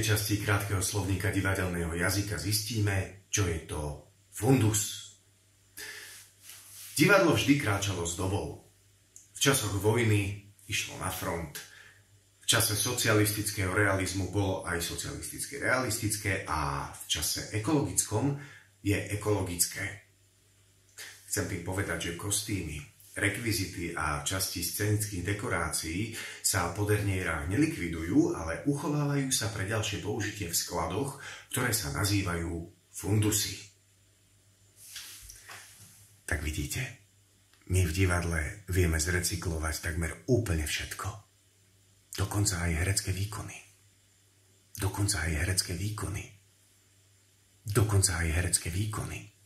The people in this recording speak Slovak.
časti krátkeho slovníka divadelného jazyka zistíme, čo je to fundus. Divadlo vždy kráčalo z dobou. V časoch vojny išlo na front. V čase socialistického realizmu bolo aj socialistické realistické a v čase ekologickom je ekologické. Chcem tým povedať, že kostýmy, rekvizity a časti scenických dekorácií sa po derniérach nelikvidujú, ale uchovávajú sa pre ďalšie použitie v skladoch, ktoré sa nazývajú fundusy. Tak vidíte, my v divadle vieme zrecyklovať takmer úplne všetko. Dokonca aj herecké výkony. Dokonca aj herecké výkony.